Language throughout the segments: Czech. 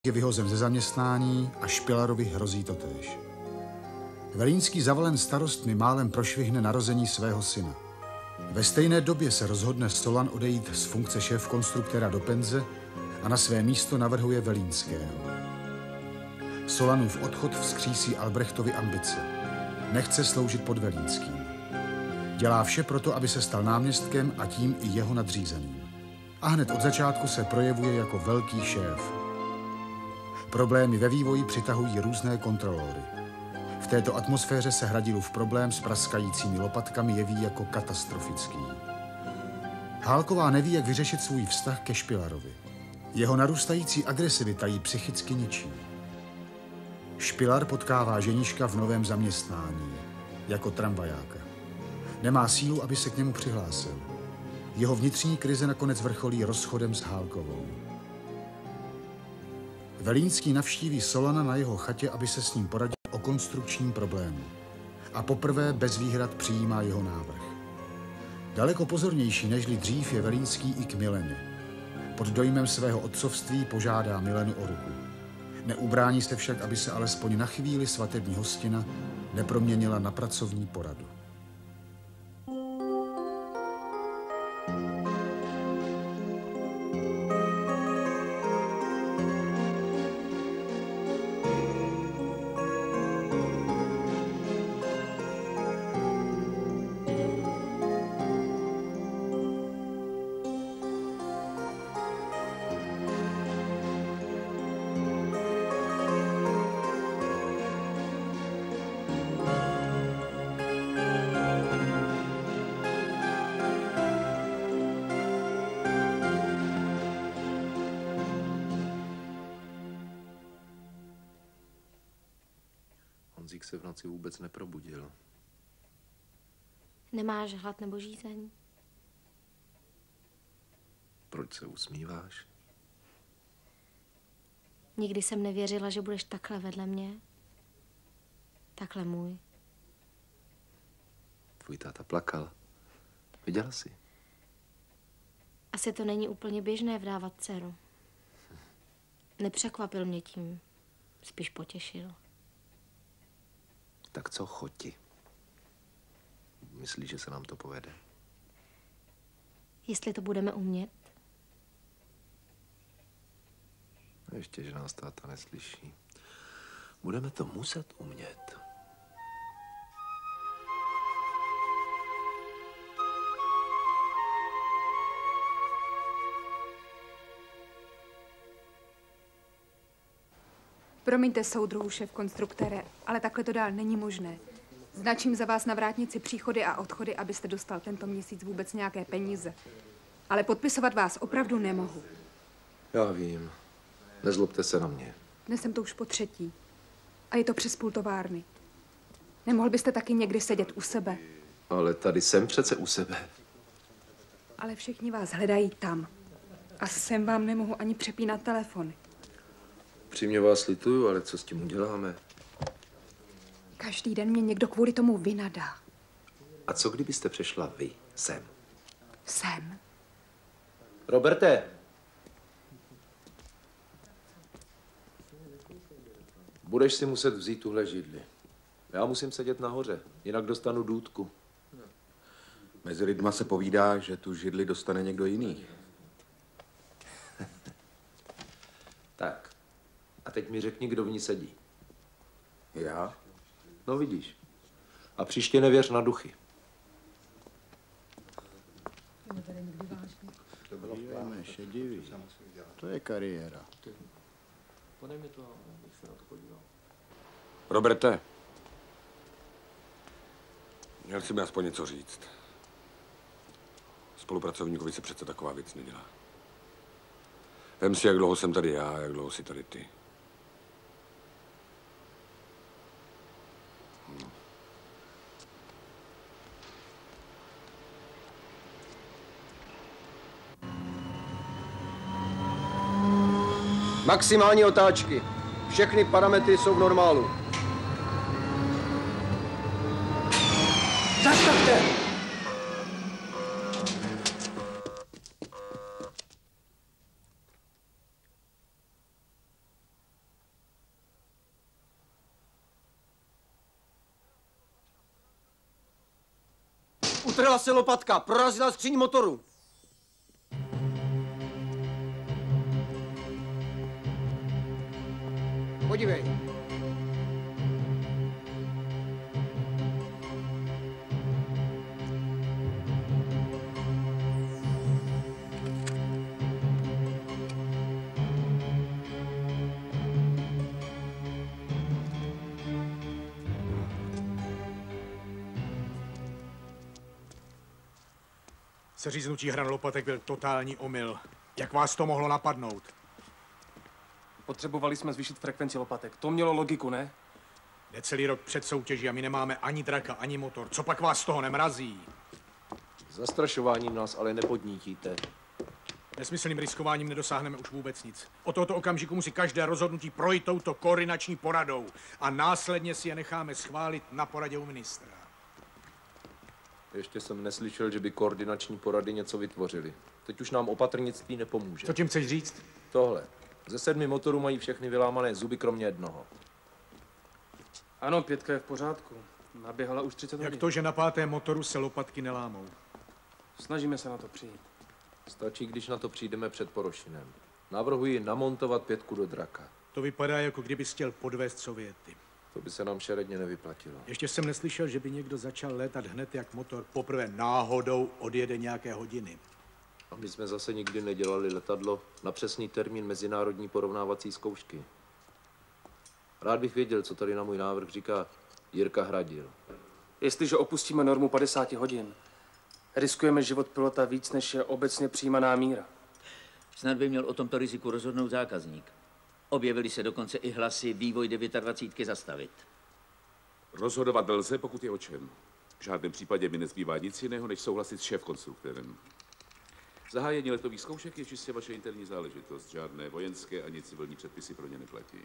je vyhozen ze zaměstnání a Špilarovi hrozí totéž. Velínský, zavalen starostmi, málem prošvihne narození svého syna. Ve stejné době se rozhodne Solan odejít z funkce šéfkonstruktéra do penze a na své místo navrhuje Velínského. Solanův odchod vzkřísí Albrechtovi ambice. Nechce sloužit pod Velínským. Dělá vše proto, aby se stal náměstkem a tím i jeho nadřízeným. A hned od začátku se projevuje jako velký šéf. Problémy ve vývoji přitahují různé kontrolory. V této atmosféře se Hradilův problém s praskajícími lopatkami jeví jako katastrofický. Hálková neví, jak vyřešit svůj vztah ke Špilarovi. Jeho narůstající agresivita ji psychicky ničí. Špilar potkává ženíška v novém zaměstnání, jako tramvajáka. Nemá sílu, aby se k němu přihlásil. Jeho vnitřní krize nakonec vrcholí rozchodem s Hálkovou. Velínský navštíví Solana na jeho chatě, aby se s ním poradil o konstrukčním problému. A poprvé bez výhrad přijímá jeho návrh. Daleko pozornější nežli dřív je Velínský i k Mileně. Pod dojmem svého otcovství požádá Milenu o ruku. Neubrání se však, aby se alespoň na chvíli svatební hostina neproměnila na pracovní poradu. Honzík se v noci vůbec neprobudil. Nemáš hlad nebo žízeň? Proč se usmíváš? Nikdy jsem nevěřila, že budeš takhle vedle mě. Takhle můj. Tvůj táta plakal. Viděla jsi? Asi to není úplně běžné vdávat dceru. Nepřekvapil mě tím, spíš potěšil. Tak co, choti? Myslíš, že se nám to povede? Jestli to budeme umět? Ještě, že nás táta neslyší. Budeme to muset umět. Promiňte, soudruhu šéfkonstruktére, ale takhle to dál není možné. Značím za vás na vrátnici příchody a odchody, abyste dostal tento měsíc vůbec nějaké peníze. Ale podpisovat vás opravdu nemohu. Já vím. Nezlobte se na mě. Dnes jsem to už po třetí. A je to přes půl továrny. Nemohl byste taky někdy sedět u sebe? Ale tady jsem přece u sebe. Ale všichni vás hledají tam. A sem vám nemohu ani přepínat telefony. Přímě vás lituju, ale co s tím uděláme? Každý den mě někdo kvůli tomu vynadá. A co kdybyste přešla vy sem? Sem? Roberte! Budeš si muset vzít tuhle židli. Já musím sedět nahoře, jinak dostanu důtku. Mezi lidma se povídá, že tu židli dostane někdo jiný. Tak. A teď mi řekni, kdo v ní sedí. Já? No vidíš. A příště nevěř na duchy. Šedivý. To je kariéra. Roberte, měl jsi mi aspoň něco říct. Spolupracovníkovi se přece taková věc nedělá. Vem si, jak dlouho jsem tady já, jak dlouho jsi tady ty. Maximální otáčky. Všechny parametry jsou v normálu. Zastavte! Utrhla se lopatka, prorazila skříň motoru. Podívej. Seříznutí hran lopatek byl totální omyl. Jak vás to mohlo napadnout? Potřebovali jsme zvýšit frekvenci lopatek. To mělo logiku, ne? Je celý rok před soutěží a my nemáme ani draka, ani motor. Co pak vás z toho nemrazí? Zastrašováním nás ale nepodnítíte. Nesmyslným riskováním nedosáhneme už vůbec nic. Od tohoto okamžiku musí každé rozhodnutí projít touto koordinační poradou a následně si je necháme schválit na poradě u ministra. Ještě jsem neslyšel, že by koordinační porady něco vytvořili. Teď už nám opatrnictví nepomůže. Co tím chceš říct? Tohle. Ze 7 motorů mají všechny vylámané zuby, kromě jednoho. Ano, 5 je v pořádku. Naběhala už 30 hodin. Jak to, že na 5. motoru se lopatky nelámou? Snažíme se na to přijít. Stačí, když na to přijdeme před Porošinem. Navrhuji namontovat 5 do draka. To vypadá, jako kdyby chtěl podvést Sověty. To by se nám šeredně nevyplatilo. Ještě jsem neslyšel, že by někdo začal létat hned, jak motor poprvé náhodou odjede nějaké hodiny. A my jsme zase nikdy nedělali letadlo na přesný termín mezinárodní porovnávací zkoušky. Rád bych věděl, co tady na můj návrh říká Jirka Hradil. Jestliže opustíme normu 50 hodin, riskujeme život pilota víc, než je obecně přijímaná míra. Snad by měl o tomto riziku rozhodnout zákazník. Objevily se dokonce i hlasy vývoj 29 zastavit. Rozhodovat lze, pokud je o čem. V žádném případě mi nezbývá nic jiného, než souhlasit s šéfkonstruktorem. Zahájení letových zkoušek je čistě vaše interní záležitost. Žádné vojenské ani civilní předpisy pro ně neplatí.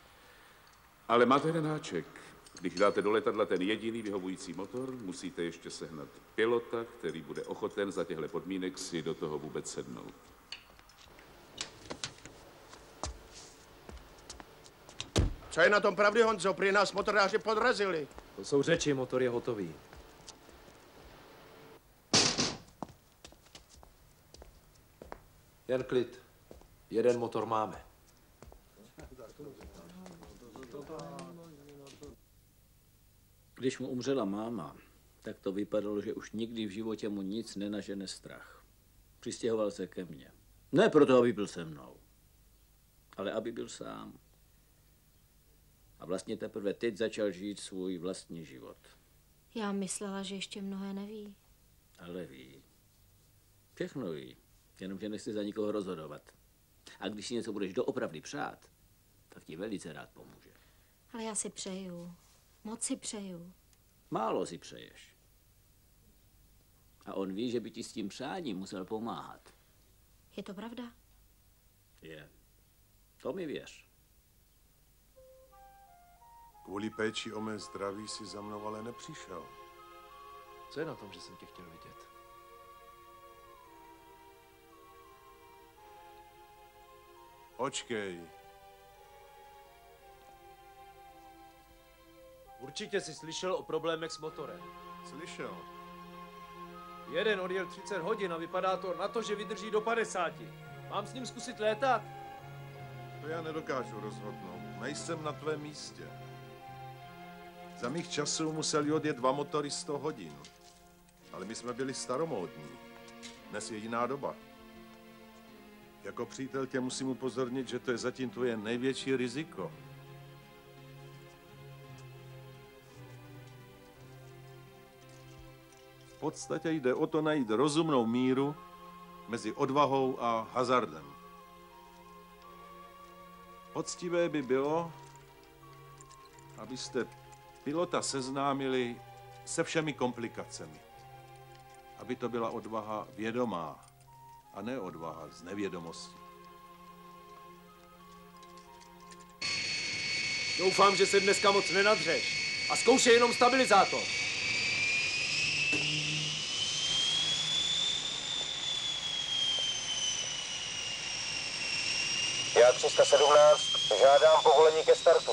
Ale máte jeden háček. Když dáte do letadla ten jediný vyhovující motor, musíte ještě sehnat pilota, který bude ochoten za těchto podmínek si do toho vůbec sednout. Co je na tom pravdy, Honzo? Prý nás motoráři podrazili. To jsou řeči, motor je hotový. Jen klid. Jeden motor máme. Když mu umřela máma, tak to vypadalo, že už nikdy v životě mu nic nenažene strach. Přistěhoval se ke mně. Ne proto, aby byl se mnou, ale aby byl sám. A vlastně teprve teď začal žít svůj vlastní život. Já myslela, že ještě mnohé neví. Ale ví. Všechno ví, jenomže nechce za nikoho rozhodovat. A když si něco budeš doopravdy přát, tak ti velice rád pomůže. Ale já si přeju. Moc si přeju. Málo si přeješ. A on ví, že by ti s tím přáním musel pomáhat. Je to pravda? Je. To mi věř. Kvůli péči o mé zdraví si za mnou ale nepřišel. Co je na tom, že jsem tě chtěl vidět? Počkej. Určitě jsi slyšel o problémech s motorem. Slyšel. Jeden odjel 30 hodin a vypadá to na to, že vydrží do 50. Mám s ním zkusit létat? To já nedokážu rozhodnout. Nejsem na tvém místě. Za mých časů museli odjet 2 motory 100 hodin. Ale my jsme byli staromódní. Dnes je jiná doba. Jako přítel tě musím upozornit, že to je zatím tvoje největší riziko. V podstatě jde o to najít rozumnou míru mezi odvahou a hazardem. Poctivé by bylo, abyste pilota seznámili se všemi komplikacemi. Aby to byla odvaha vědomá a ne odvaha z nevědomosti. Doufám, že se dneska moc nenadřeš. A zkoušej jenom stabilizátor. Já 317, žádám povolení ke startu.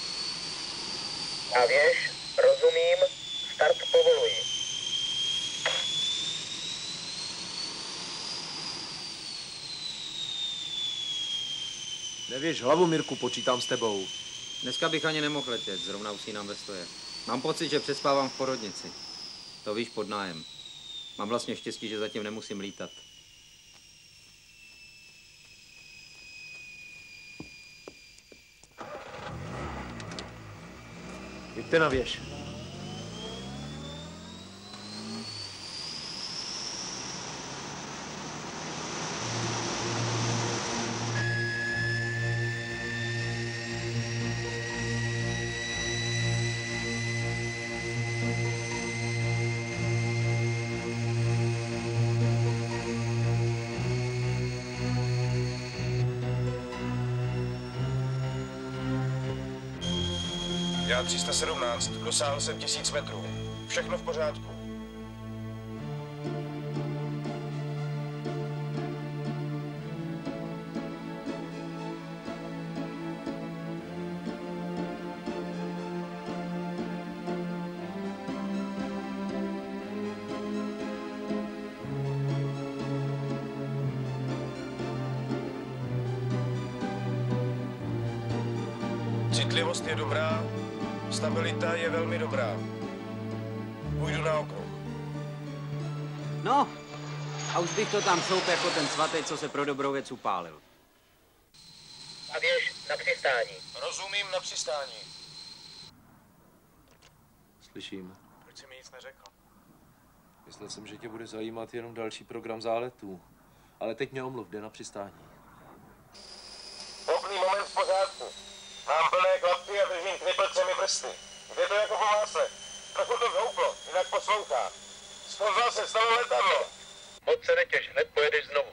A věž, rozumím, start povoluji. Nevěš hlavu, Mirku, počítám s tebou. Dneska bych ani nemohl letět, zrovna usínám ve stoje. Mám pocit, že přespávám v porodnici. To víš, pod nájem. Mám vlastně štěstí, že zatím nemusím lítat. Jděte na věž. Já 317, dosáhl jsem 1000 metrů. Všechno v pořádku. Citlivost je dobrá, stabilita je velmi dobrá. Půjdu na okruh. No, a už bych to tam šoup jako ten svatý, co se pro dobrou věc upálil. A věž na přistání. Rozumím, na přistání. Slyším. Proč jsi mi nic neřekl? Myslel jsem, že tě bude zajímat jenom další program záletů. Ale teď mě omluv, jde na přistání. Poplý moment v pořádku. Mám plné klapky a držím knipelcemi prsty. Jde to jako po másle. Trochu to zhouplo, jinak poslouchá. Sklzal se, stalo letadlo. Moc se netěš, hned pojedeš znovu.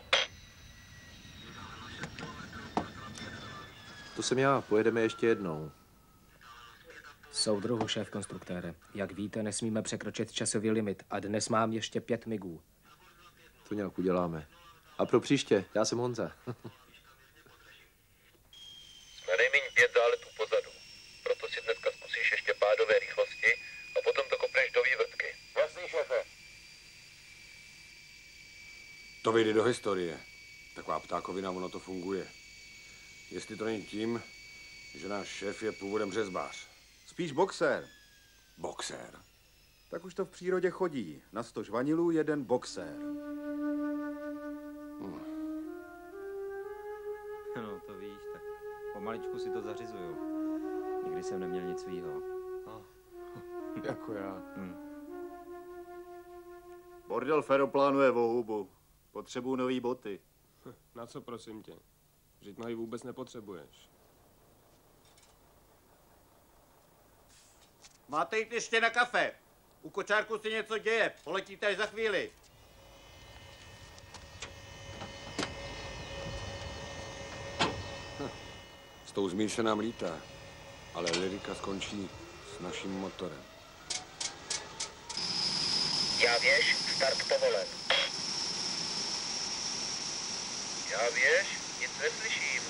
To jsem já, pojedeme ještě jednou. Soudruhu, šéf konstruktére, jak víte, nesmíme překročit časový limit a dnes mám ještě 5 migů. To nějak uděláme. A pro příště, já jsem Honza. Jsme nejméně 5 záletů pozadu. Proto si dneska zkusíš ještě pádové rychlosti a potom to kopneš do vývrtky. Jasný, šéfe. To vyjde do historie. Taková ptákovina, ono to funguje. Jestli to není tím, že náš šéf je původem řezbář. Spíš boxér. Boxér? Tak už to v přírodě chodí. Na 100 žvanilů jeden boxér. No, to víš, tak pomaličku si to zařizuju. Nikdy jsem neměl nic svýho. Jako já. Bordel Fero plánuje vohubu. Potřebuju nový boty. Na co, prosím tě? Vždyť nohy vůbec nepotřebuješ. Máte jít ještě na kafe. U kočárku se něco děje. Poletíte až za chvíli. S tou zmíň se nám lítá, ale lyrika skončí s naším motorem. Já věž, start povolen. Já věž, nic neslyším.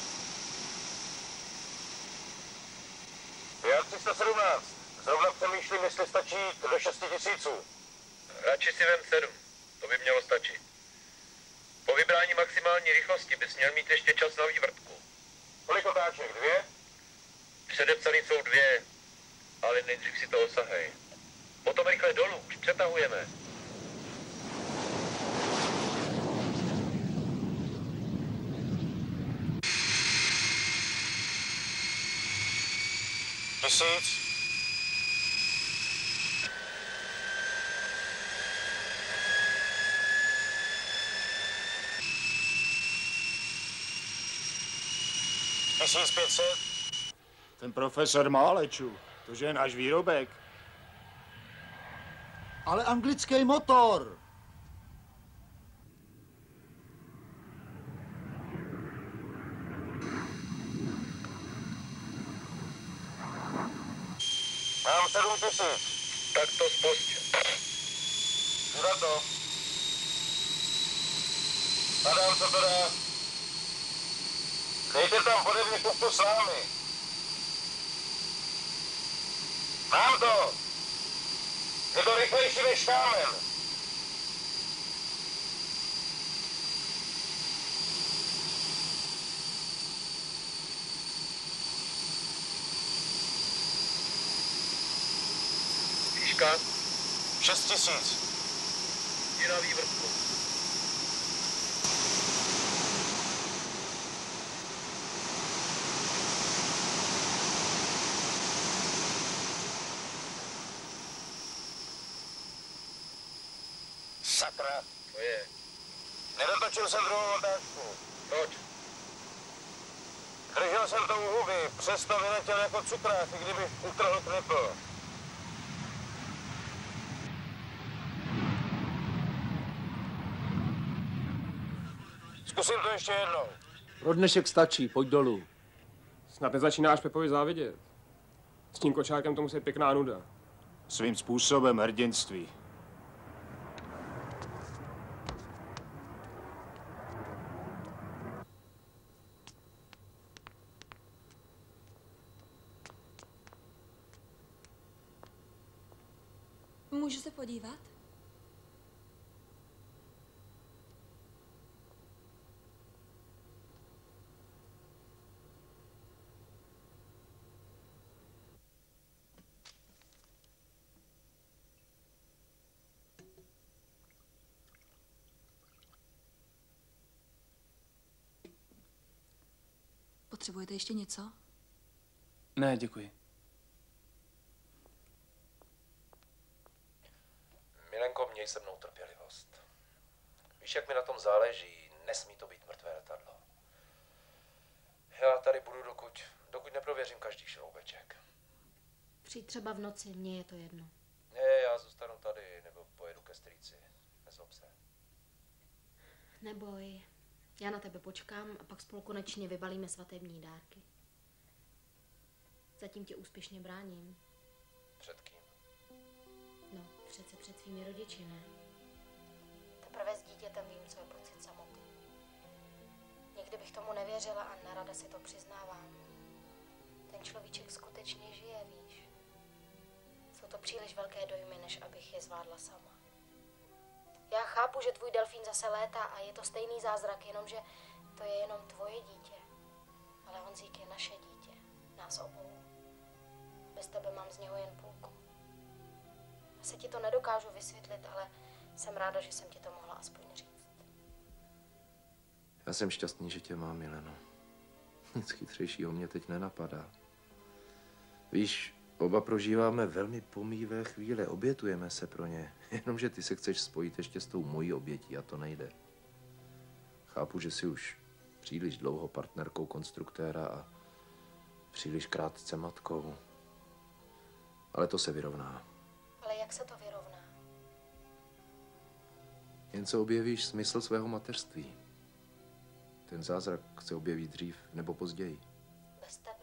Já 317. Zrovna přemýšlím, jestli stačí do 6000. Radši si vem 7. To by mělo stačit. Po vybrání maximální rychlosti bys měl mít ještě čas na vývrtku. Kolik otáček? 2? Předepsaný jsou 2, ale nejdřív si to osahej. Potom rychle dolů, už přetahujeme. Tisíc. Ten profesor Málečů, tože je náš výrobek. Ale anglický motor. Mám 7000. Tak to spust. Za to. Padám, co to dá. Dejte tam pode mě kupku slámy. Mám to. Je to rychlejší než kámen. Jirka? 6 000. Jdi na vývrtku. Sakra. To je. Nedotočil jsem druhou otázku. Proč? Držel jsem to u huby, přesto vyletěl jako cukrák, i kdyby utrhl knipl. Zkusím to ještě jednou. Pro dnešek stačí, pojď dolů. Snad nezačínáš Pepovi závidět. S tím kočárkem to musí být pěkná nuda. Svým způsobem hrdinství. Můžu se podívat? Potřebujete ještě něco? Ne, děkuji. Milenko, měj se mnou trpělivost. Víš, jak mi na tom záleží, nesmí to být mrtvé letadlo. Já tady budu, dokud neprověřím každý šroubeček. Přijď třeba v noci, mně je to jedno. Ne, já zůstanu tady, nebo pojedu ke strýci. Nezlob se. Neboj, já na tebe počkám a pak spolu konečně vybalíme svatební dárky. Zatím tě úspěšně bráním. Před kým? No, přece před svými rodiči, ne? Teprve s dítětem vím, co je pocit samoty. Nikdy bych tomu nevěřila a nerada si to přiznávám. Ten človíček skutečně žije, víš? Jsou to příliš velké dojmy, než abych je zvládla sama. Já chápu, že tvůj delfín zase létá a je to stejný zázrak, jenomže to je jenom tvoje dítě. Ale Honzík je naše dítě, nás obou. Bez tebe mám z něho jen půlku. Asi ti to nedokážu vysvětlit, ale jsem ráda, že jsem ti to mohla aspoň říct. Já jsem šťastný, že tě mám, Mileno. Nic chytřejšího mě teď nenapadá. Víš, oba prožíváme velmi pomíjivé chvíle, obětujeme se pro ně. Jenomže ty se chceš spojit ještě s tou mojí obětí a to nejde. Chápu, že jsi už příliš dlouho partnerkou konstruktéra a příliš krátce matkou. Ale to se vyrovná. Ale jak se to vyrovná? Jen co objevíš smysl svého mateřství. Ten zázrak se objeví dřív nebo později. Bez tebe.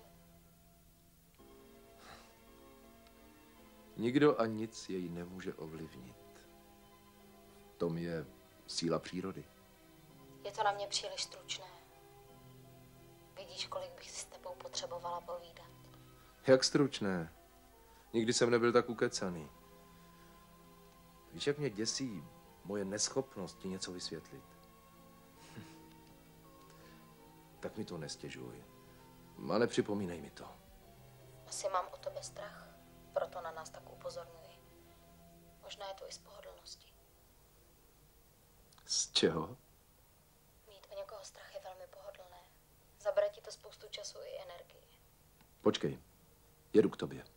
Nikdo a nic jej nemůže ovlivnit. V tom je síla přírody. Je to na mě příliš stručné. Vidíš, kolik bych si s tebou potřebovala povídat. Jak stručné. Nikdy jsem nebyl tak ukecaný. Víš, jak mě děsí moje neschopnost ti něco vysvětlit. Tak mi to nestěžuj. A nepřipomínej mi to. Asi mám o tebe strach, proto na nás tak upozorňuji. Možná je to i z pohodlnosti. Z čeho? Mít o někoho strach je velmi pohodlné. Zabere ti to spoustu času i energie. Počkej, jedu k tobě.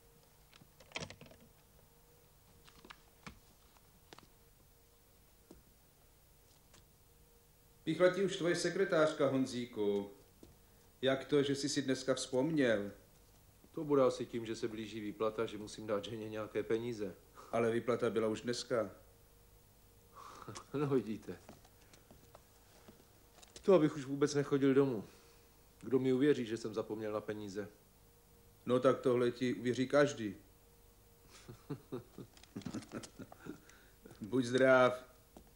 Píchla ti už tvoje sekretářka, Honzíku. Jak to, že jsi si dneska vzpomněl? To bude asi tím, že se blíží výplata, že musím dát ženě nějaké peníze. Ale výplata byla už dneska. No vidíte. To abych už vůbec nechodil domů. Kdo mi uvěří, že jsem zapomněl na peníze? No tak tohle ti uvěří každý. Buď zdrav.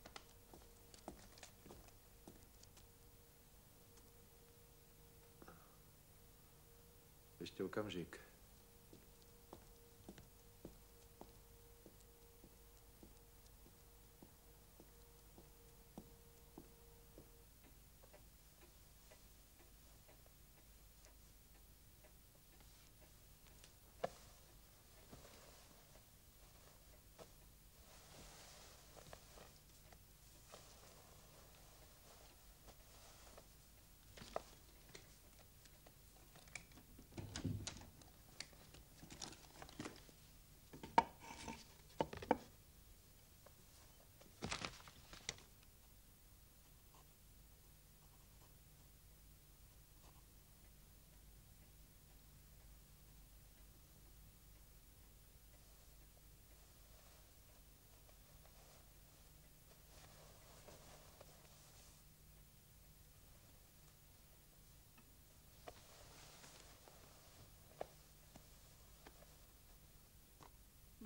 Ještě okamžik.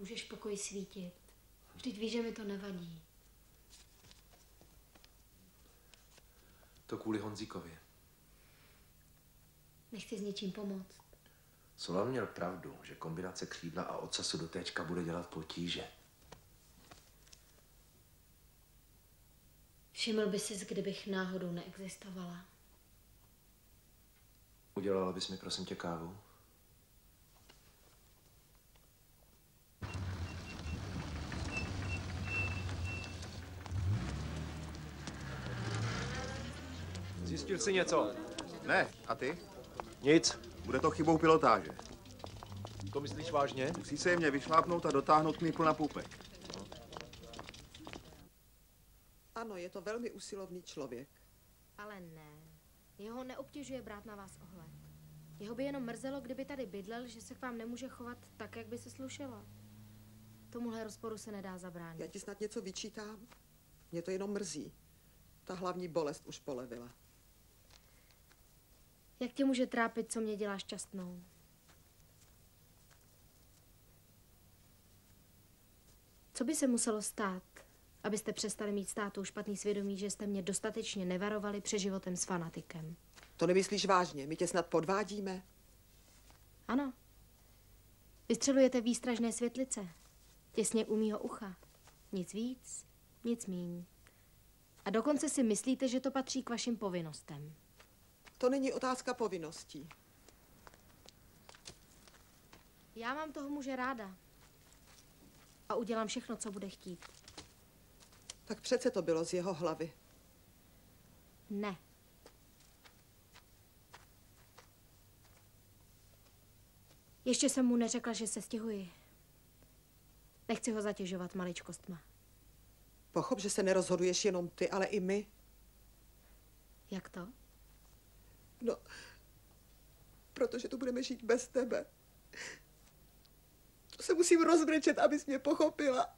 Můžeš v pokoji svítit. Vždyť víš, že mi to nevadí. To kvůli Honzíkovi. Nechci s něčím pomoct. Solan měl pravdu, že kombinace křídla a ocasu do téčka bude dělat potíže. Všiml by sis, kdybych náhodou neexistovala. Udělala bys mi, prosím tě, kávu? Zjistil jsi něco? Ne, a ty? Nic. Bude to chybou pilotáže. To myslíš vážně? Musí se mě vyšlápnout a dotáhnout knipl na půpek. Ano, je to velmi usilovný člověk. Ale ne. Jeho neobtěžuje brát na vás ohled. Jeho by jenom mrzelo, kdyby tady bydlel, že se k vám nemůže chovat tak, jak by se slušelo. Tomuhle rozporu se nedá zabránit. Já ti snad něco vyčítám? Mě to jenom mrzí. Ta hlavní bolest už polevila. Jak tě může trápit, co mě dělá šťastnou? Co by se muselo stát, abyste přestali mít s tátou špatný svědomí, že jste mě dostatečně nevarovali před životem s fanatikem? To nemyslíš vážně? My tě snad podvádíme? Ano. Vystřelujete výstražné světlice. Těsně u mýho ucha. Nic víc, nic míň. A dokonce si myslíte, že to patří k vašim povinnostem. To není otázka povinností. Já mám toho muže ráda. A udělám všechno, co bude chtít. Tak přece to bylo z jeho hlavy. Ne. Ještě jsem mu neřekla, že se stěhuji. Nechci ho zatěžovat maličkostma. Pochop, že se nerozhoduješ jenom ty, ale i my. Jak to? No, protože tu budeme žít bez tebe. To se musím rozbrečet, abys mě pochopila.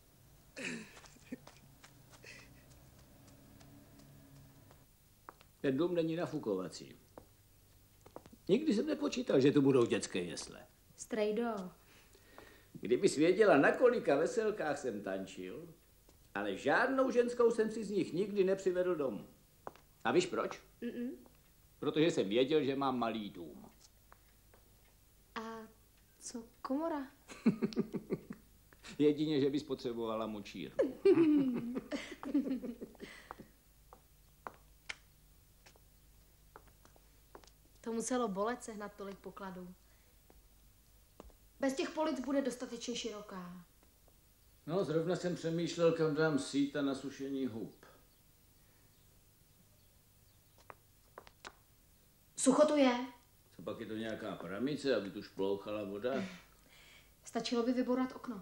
Ten dům není nafukovací. Nikdy jsem nepočítal, že tu budou dětské jesle. Strejdo. Kdybys věděla, na kolika veselkách jsem tančil, ale žádnou ženskou jsem si z nich nikdy nepřivedl domů. A víš proč? Protože jsem věděl, že mám malý dům. A co komora? Jedině, že bys potřebovala močírnu. To muselo bolet sehnat tolik pokladů. Bez těch polic bude dostatečně široká. No, zrovna jsem přemýšlel, kam dám síta na sušení hub. Sucho tu je. Co pak je to nějaká pramice, aby tu šplouchala voda? Stačilo by vybourat okno.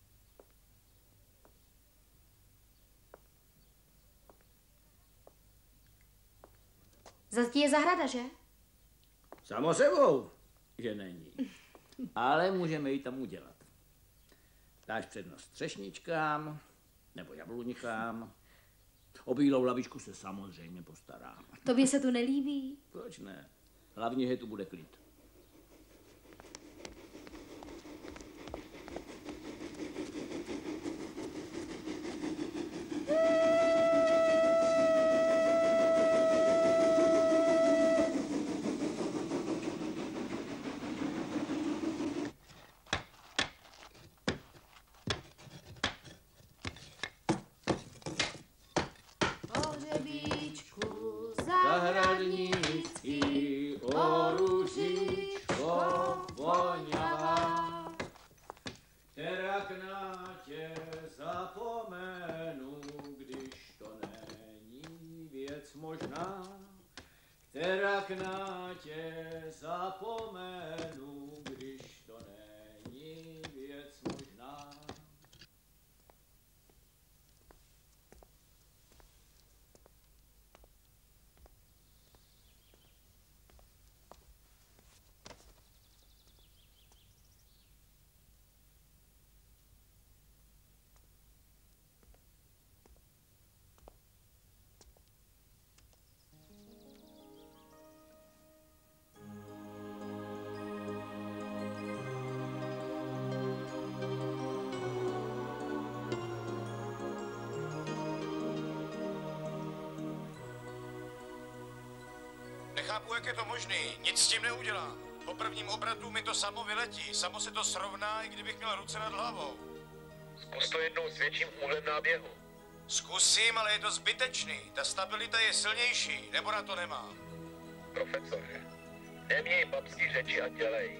Zase je zahrada, že? Samo sebou, že není. Ale můžeme ji tam udělat. Dáš přednost třešničkám nebo jabluňkám. O bílou lavičku se samozřejmě postarám. Tobě se tu nelíbí? Proč ne? Hlavně, že tu bude klid. Zahradnický, o růžičko voňavá, terak na tě zapomenu, když to není věc možná. Terak na tě zapomenu, když to není věc možná. nechápu, jak je to možný. Nic s tím neudělám. Po prvním obratu mi to samo vyletí. Samo se to srovná, i kdybych měl ruce nad hlavou. Zkus to jednou s větším úhlem náběhu. Zkusím, ale je to zbytečný. Ta stabilita je silnější, nebo na to nemám. Profesore, neměj babský řeči a dělej.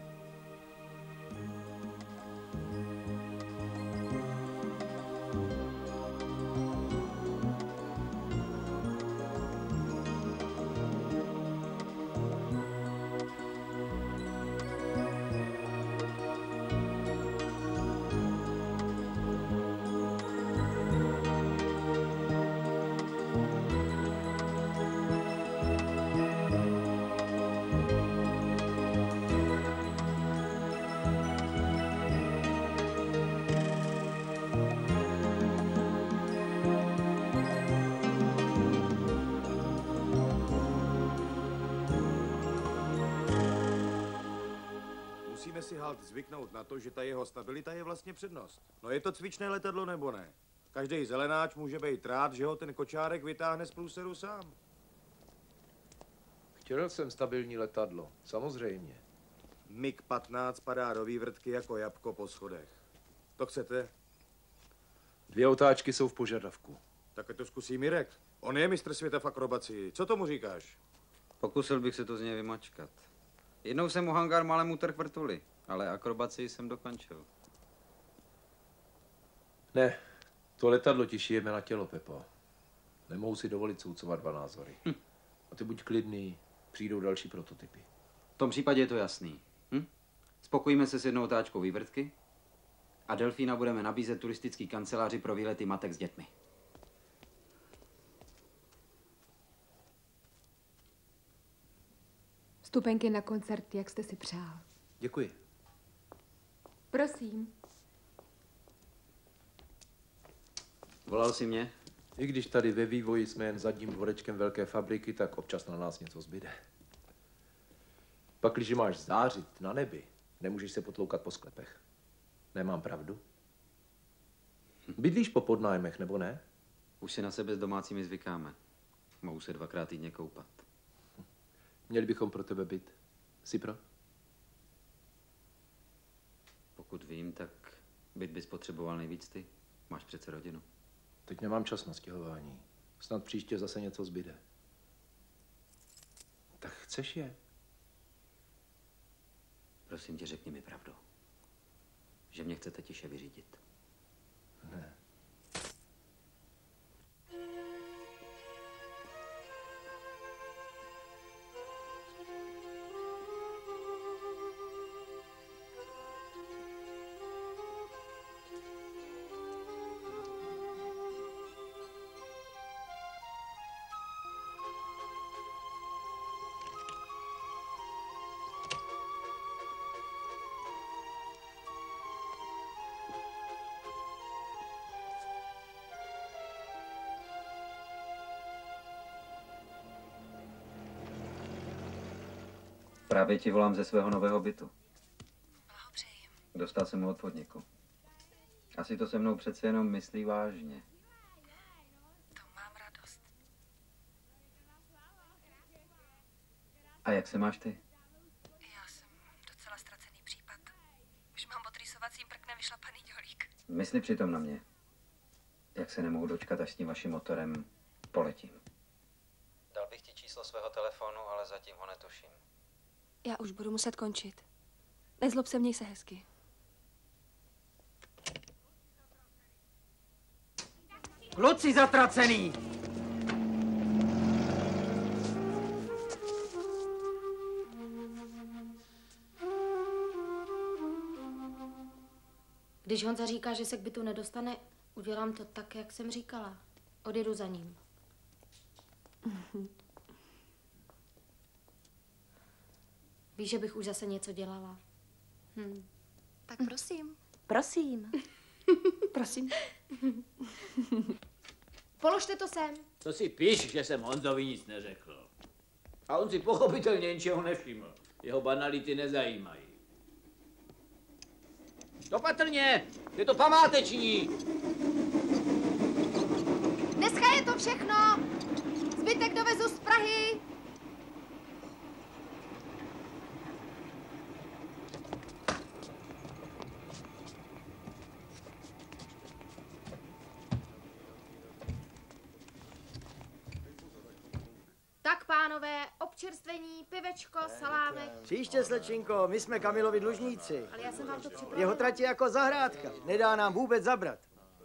Musíme si halt zvyknout na to, že ta jeho stabilita je vlastně přednost. No je to cvičné letadlo nebo ne? Každý zelenáč může být rád, že ho ten kočárek vytáhne z průseru sám. Chtěl jsem stabilní letadlo, samozřejmě. MiG-15 padá do vývrtky jako jabko po schodech. To chcete? 2 otáčky jsou v požadavku. Tak to zkusí Mirek. On je mistr světa v akrobacii. Co tomu říkáš? Pokusil bych se to z něj vymačkat. Jednou jsem u hangár málem utrhl vrtuli, ale akrobacii jsem dokončil. Ne, to letadlo ti šijeme na tělo, Pepo. Nemohu si dovolit soucovat 2 názory. A ty buď klidný, přijdou další prototypy. V tom případě je to jasný. Spokojíme se s 1 otáčkou vývrtky a Delfína budeme nabízet turistický kanceláři pro výlety matek s dětmi. Vstupenky na koncert, jak jste si přál. Děkuji. Prosím. Volal jsi mě? I když tady ve vývoji jsme jen zadním dvorečkem velké fabriky, tak občas na nás něco zbyde. Pak, když máš zářit na nebi, nemůžeš se potloukat po sklepech. Nemám pravdu? Bydlíš po podnájmech, nebo ne? Už si na sebe s domácími zvykáme. Mohu se 2krát týdně koupat. Měli bychom pro tebe byt. Jsi pro? Pokud vím, tak byt bys potřeboval nejvíc ty. Máš přece rodinu. Teď nemám čas na stěhování. Snad příště zase něco zbyde. Tak chceš je? Prosím tě, řekni mi pravdu. Že mě chcete tiše vyřídit. Ne. Právě ti volám ze svého nového bytu. Blahopřeji. Dostal jsem mu od podniku. Asi to se mnou přece jenom myslí vážně. To mám radost. A jak se máš ty? Já jsem docela ztracený případ. Už mám pod rýsovacím prknem vyšlapaný dělík. Mysli přitom na mě. Jak se nemohu dočkat, až s tím vaším motorem poletím. Dal bych ti číslo svého telefonu, ale zatím ho netuším. Já už budu muset končit. Nezlob se, měj se hezky. Kluci zatracený! Když Honza říká, že se k bytu nedostane, udělám to tak, jak jsem říkala. Odjedu za ním. Víš, že bych už zase něco dělala. Tak prosím. Prosím. Prosím. Položte to sem. To si píš, že jsem Honzovi nic neřekl. A on si pochopitelně ničeho nevšiml. Jeho banality nezajímají. Opatrně! Je to památeční! Dneska je to všechno. Zbytek dovezu z Prahy. pánové, občerstvení, pivečko, salámek. Příště, slečinko, my jsme Kamilovi dlužníci. Ale já jsem vám to připravila. Jeho trať je jako zahrádka. Nedá nám vůbec zabrat.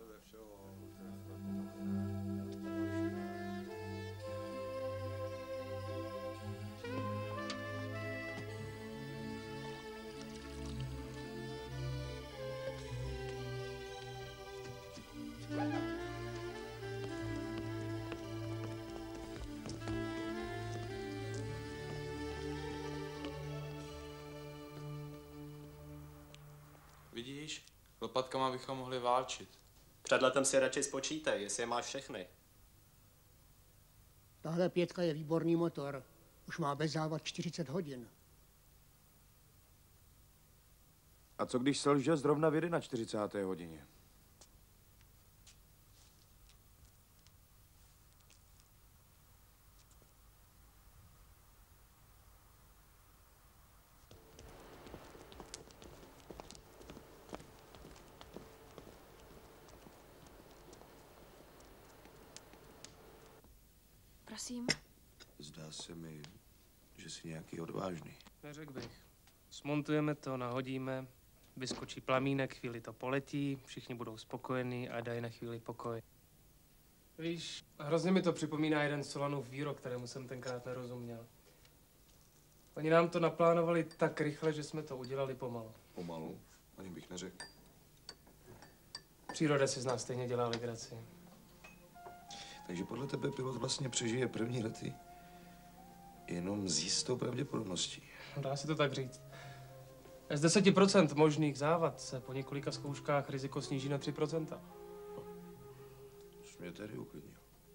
Vidíš, lopatkama bychom mohli válčit. Před letem si radši spočítej, jestli je máš všechny. Tahle 5 je výborný motor. Už má bez závad 40 hodin. A co když selže zrovna vyjde na 40. hodině? Prosím. Zdá se mi, že jsi nějaký odvážný. Neřekl bych. Smontujeme to, nahodíme, vyskočí plamínek, chvíli to poletí, všichni budou spokojení a dají na chvíli pokoj. Víš, hrozně mi to připomíná jeden Solanův výrok, kterému jsem tenkrát nerozuměl. Oni nám to naplánovali tak rychle, že jsme to udělali pomalu. Pomalu? Ani bych neřekl. Příroda si z nás stejně dělá legraci. Takže podle tebe pilot vlastně přežije první lety jenom s jistou pravděpodobností. Dá se to tak říct. Z 10% možných závad se po několika zkouškách riziko sníží na 3%. Už mě tady uklidnil.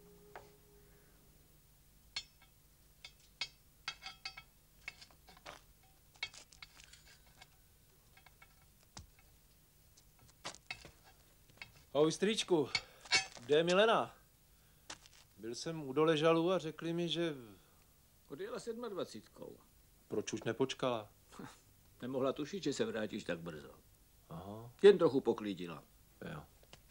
Ahoj, strýčku. Kde je Milena? Byl jsem u Doležalů a řekli mi, že... Odjela 27. Proč už nepočkala? Nemohla tušit, že se vrátíš tak brzo. Aha. Jen trochu poklidila. Jo.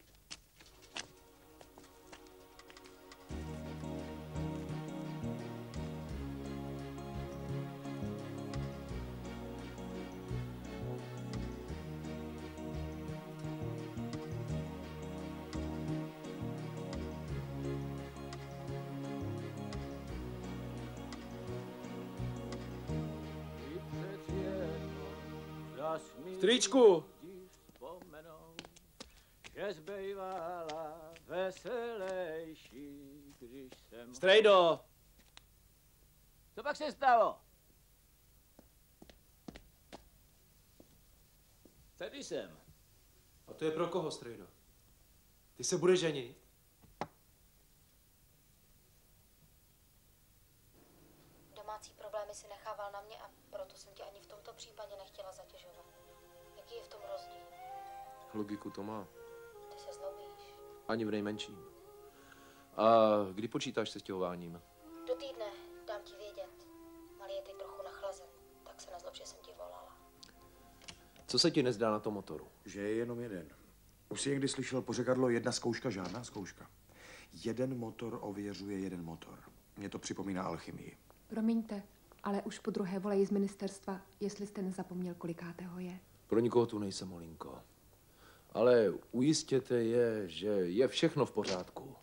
Strýčku! Že zbývala veselejší, když jsem... Strejdo! Co pak se stalo? Tady jsem. A to je pro koho, Strejdo? Ty se budeš ženit? Domácí problémy si nechával na mě a proto jsem tě ani v tomto případě nechtěla zatěžovat. Jaký je v tom rozdíl? Logiku to má. Ty se zlobíš. Ani v nejmenším. A kdy počítáš se stěhováním? Do týdne, dám ti vědět. Malý je teď trochu nachlazen, tak se nezlob, že jsem ti volala. Co se ti nezdá na tom motoru? Že je jenom jeden. Už jsi někdy slyšel pořekadlo jedna zkouška, žádná zkouška. Jeden motor ověřuje jeden motor. Mně to připomíná alchymii. Promiňte, ale už po druhé volají z ministerstva, jestli jste nezapomněl, kolikátého je. Pro nikoho tu nejsem, Olinko. Ale ujistěte je, že je všechno v pořádku.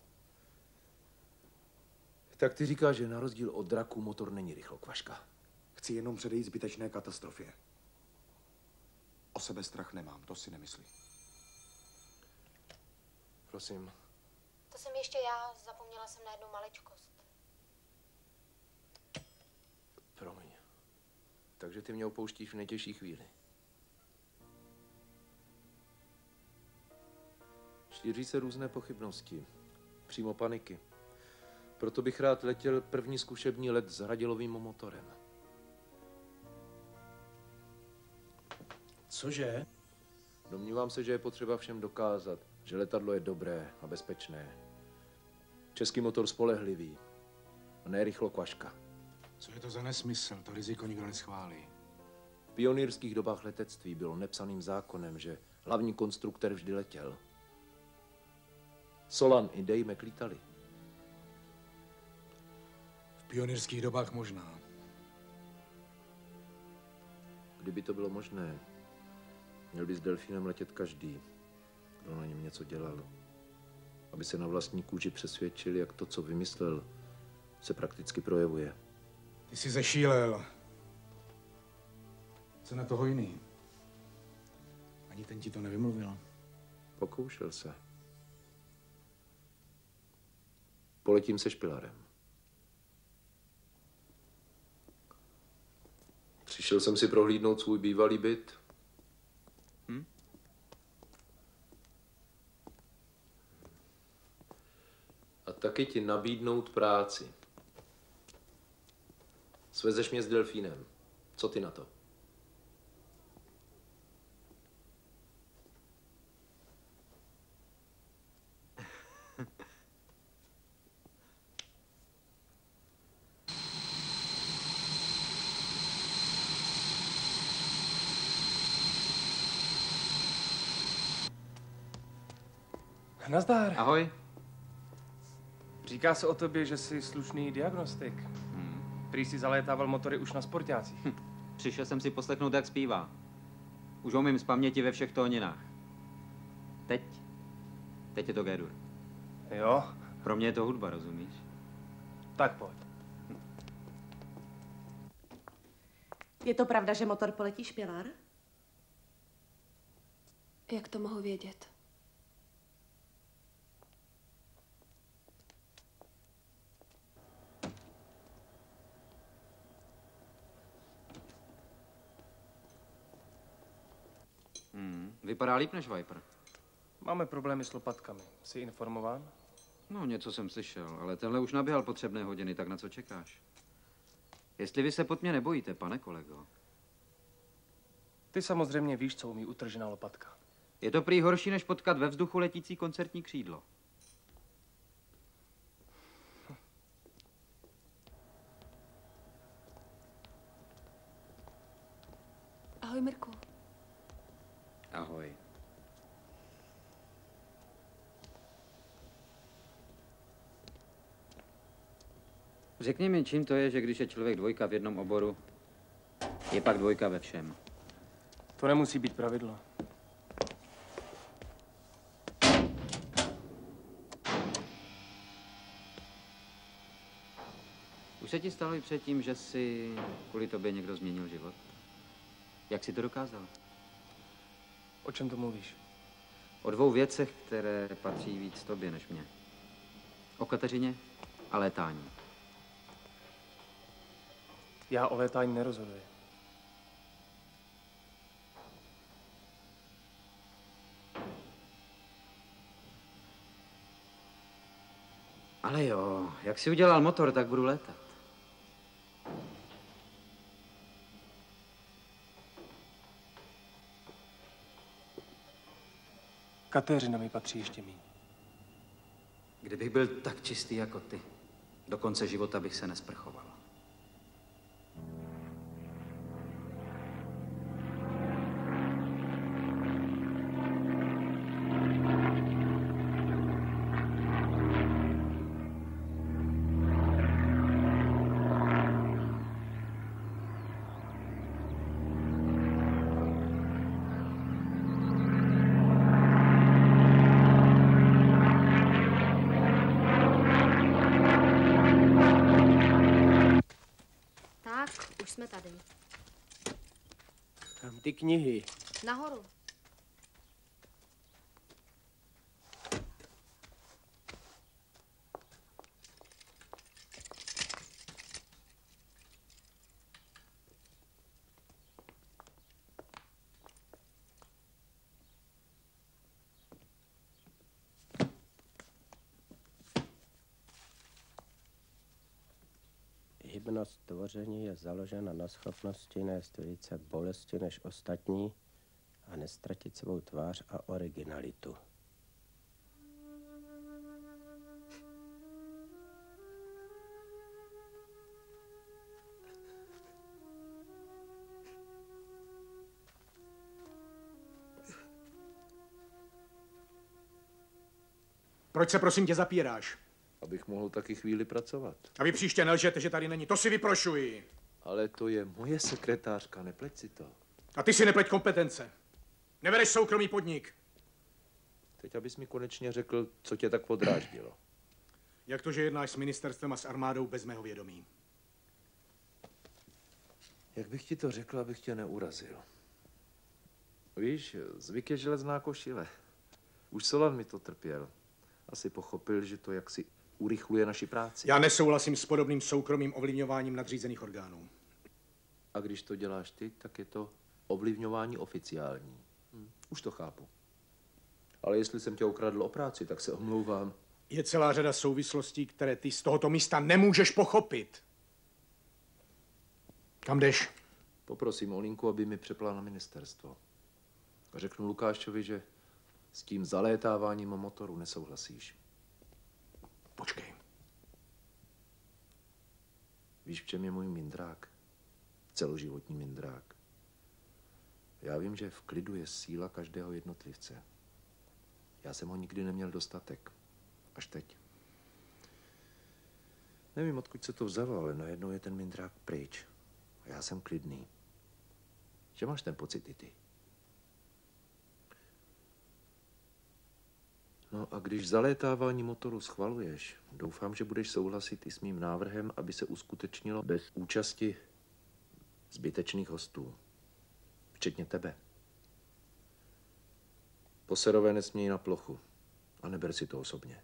Tak ty říkáš, že na rozdíl od draků motor není rychlokvaška. Chci jenom předejít zbytečné katastrofě. O sebe strach nemám, to si nemyslí. Prosím. To jsem ještě já, zapomněla jsem na jednu maličkost. Promiň. Takže ty mě opouštíš v nejtěžší chvíli. Šíří se různé pochybnosti, přímo paniky. Proto bych rád letěl první zkušební let s hradilovým motorem. Cože? Domnívám se, že je potřeba všem dokázat, že letadlo je dobré a bezpečné. Český motor spolehlivý a ne rychlokvaška. Co je to za nesmysl? To riziko nikdo neschválí. V pionýrských dobách letectví bylo nepsaným zákonem, že hlavní konstruktor vždy letěl. Solan i Dejmek lítali. V pionýrských dobách možná. Kdyby to bylo možné, měl by s delfínem letět každý, kdo na něm něco dělal. Aby se na vlastní kůži přesvědčil, jak to, co vymyslel, se prakticky projevuje. Ty jsi zešílel. Co na toho jiný? Ani ten ti to nevymluvil. Pokoušel se. Poletím se Špilarem. Přišel jsem si prohlídnout svůj bývalý byt. A taky ti nabídnout práci. Svezeš mě s delfínem. Co ty na to? Nazdar. Ahoj. Říká se o tobě, že jsi slušný diagnostik. Prý si zalétával motory už na sportácích. Přišel jsem si poslechnout, jak zpívá. Už umím z paměti ve všech tóninách. Teď je to G-dur. Jo? Pro mě je to hudba, rozumíš? Tak pojď. Je to pravda, že motor poletí Špilar? Jak to mohu vědět? Vypadá líp než Viper. Máme problémy s lopatkami. Jsi informován? No, něco jsem slyšel, ale tenhle už naběhal potřebné hodiny, tak na co čekáš? Jestli vy se pod mě nebojíte, pane kolego. Ty samozřejmě víš, co umí utržená lopatka. Je to prý horší, než potkat ve vzduchu letící koncertní křídlo. Ahoj, Mirku. Ahoj. Řekni mi, čím to je, že když je člověk dvojka v jednom oboru, je pak dvojka ve všem. To nemusí být pravidlo. Už se ti stalo i předtím, že si kvůli tobě někdo změnil život? Jak jsi to dokázal? O čem to mluvíš? O dvou věcech, které patří víc tobě než mě. O Kateřině a létání. Já o létání nerozhoduji. Ale jo, jak jsi udělal motor, tak budu létat. Kateřina mi patří ještě míň. Kdybych byl tak čistý jako ty, do konce života bych se nesprchoval. Jsme tady. Tam ty knihy. Nahoru. Hybnost tvoření je založena na schopnosti nést více bolesti než ostatní a nestratit svou tvář a originalitu. Proč se prosím tě zapíráš? abych mohl taky chvíli pracovat. A vy příště nelžete, že tady není. To si vyprošuji. Ale to je moje sekretářka, nepleť si to. A ty si nepleť kompetence. Nebereš soukromý podnik. Teď abys mi konečně řekl, co tě tak podráždilo. Jak to, že jednáš s ministerstvem a s armádou bez mého vědomí? Jak bych ti to řekl, abych tě neurazil? Víš, zvyk je železná košile. Už Solan mi to trpěl. Asi pochopil, že to jaksi urychluje naši práci. Já nesouhlasím s podobným soukromým ovlivňováním nadřízených orgánů. A když to děláš ty, tak je to ovlivňování oficiální. Už to chápu. Ale jestli jsem tě okradl o práci, tak se omlouvám. Je celá řada souvislostí, které ty z tohoto místa nemůžeš pochopit. Kam jdeš? Poprosím Olinku, aby mi přepla na ministerstvo. A řeknu Lukášovi, že s tím zalétáváním motoru nesouhlasíš. Počkej. Víš, v čem je můj mindrák? Celoživotní mindrák. Já vím, že v klidu je síla každého jednotlivce. Já jsem ho nikdy neměl dostatek. Až teď. Nevím, odkud se to vzalo, ale najednou je ten mindrák pryč. A já jsem klidný. Že máš ten pocit i ty? No a když zalétávání motoru schvaluješ, doufám, že budeš souhlasit i s mým návrhem, aby se uskutečnilo bez účasti zbytečných hostů. Včetně tebe. Poserové nesmějí na plochu. A neber si to osobně.